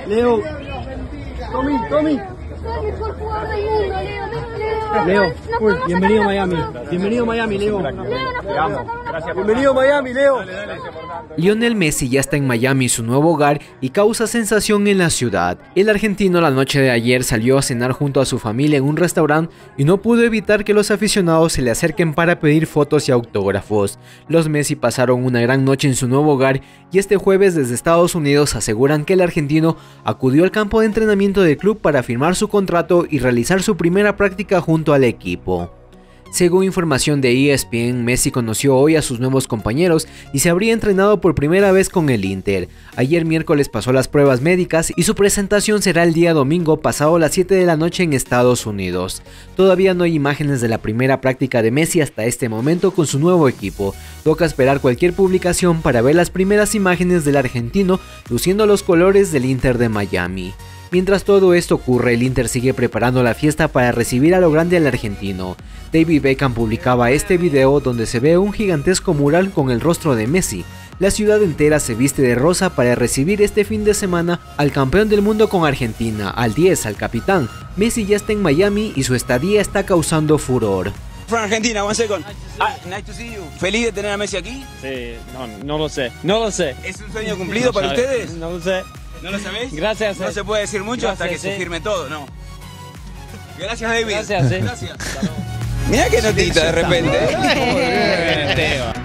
Leo. Tommy. Soy el mejor jugador del mundo, Leo. Leo, bienvenido a Miami. Bienvenido a Miami, Leo. Bienvenido a Miami, Leo. Lionel Messi ya está en Miami, su nuevo hogar, y causa sensación en la ciudad. El argentino la noche de ayer salió a cenar junto a su familia en un restaurante y no pudo evitar que los aficionados se le acerquen para pedir fotos y autógrafos. Los Messi pasaron una gran noche en su nuevo hogar y este jueves desde Estados Unidos aseguran que el argentino acudió al campo de entrenamiento del club para firmar su contrato y realizar su primera práctica junto al equipo. Según información de ESPN, Messi conoció hoy a sus nuevos compañeros y se habría entrenado por primera vez con el Inter. Ayer miércoles pasó las pruebas médicas y su presentación será el día domingo pasado las 7 de la noche en Estados Unidos. Todavía no hay imágenes de la primera práctica de Messi hasta este momento con su nuevo equipo. Toca esperar cualquier publicación para ver las primeras imágenes del argentino luciendo los colores del Inter de Miami. Mientras todo esto ocurre, el Inter sigue preparando la fiesta para recibir a lo grande al argentino. David Beckham publicaba este video donde se ve un gigantesco mural con el rostro de Messi. La ciudad entera se viste de rosa para recibir este fin de semana al campeón del mundo con Argentina, al 10, al capitán. Messi ya está en Miami y su estadía está causando furor. From Argentina, one second. Nice to see you. ¿Feliz de tener a Messi aquí? Sí, no lo sé. ¿Es un sueño cumplido para ustedes? No lo sé. ¿No lo sabéis? Gracias. No se puede decir mucho hasta que se firme todo, ¿no? Gracias, David. Gracias. Mira qué notita de repente.